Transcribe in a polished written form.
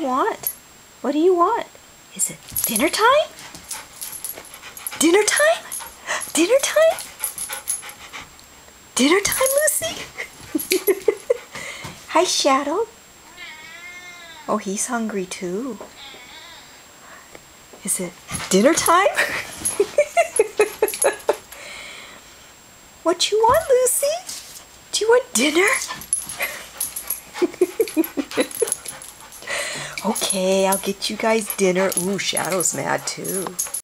want? What do you want? Is it dinner time? Dinner time? Dinner time? Dinner time, Lucy? Hi, Shadow. Oh, he's hungry too. Is it dinner time? What you want, Lucy? Do you want dinner? Okay, I'll get you guys dinner. Ooh, Shadow's mad too.